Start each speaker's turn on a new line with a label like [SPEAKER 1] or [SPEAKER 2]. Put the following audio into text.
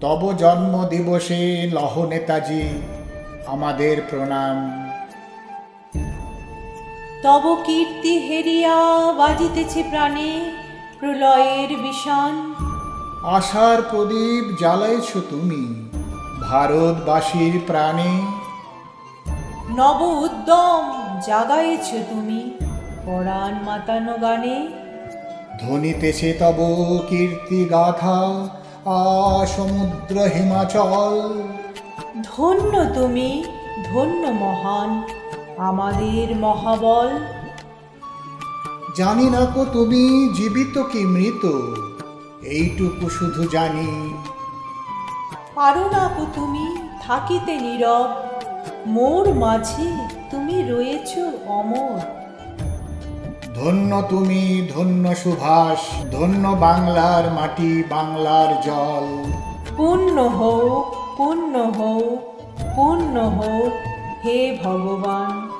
[SPEAKER 1] তব জন্ম দিবসে লহ নেতাজি আমাদের প্রণাম।
[SPEAKER 2] তব কীর্তি হেরিয়া বাজিতেছে প্রাণে প্রলয়ের বিষাণ।
[SPEAKER 1] আশার প্রদীপ জ্বালাইছ তুমি ভারতবাসীর প্রাণে।
[SPEAKER 2] নব উদ্যম জাগাইছ তুমি পরাণ মাতানো গানে।
[SPEAKER 1] ধ্বনিতেছে তব কীর্তি গাথা সমুদ্র হিমাচল।
[SPEAKER 2] ধন্য তুমি ধন্য মহান আমাদের মহাবল।
[SPEAKER 1] জানি না কো তুমি জীবিত কি মৃত, এইটুকু শুধু জানি।
[SPEAKER 2] পারো না কো তুমি থাকিতে নীরব, মোর মাঝে তুমি রয়েছ অমর।
[SPEAKER 1] ধন্য তুমি ধন্য সুভাষ, ধন্য বাংলার মাটি বাংলার জল।
[SPEAKER 2] পুণ্য হোক পুণ্য হোক পুণ্য হোক হে ভগবান।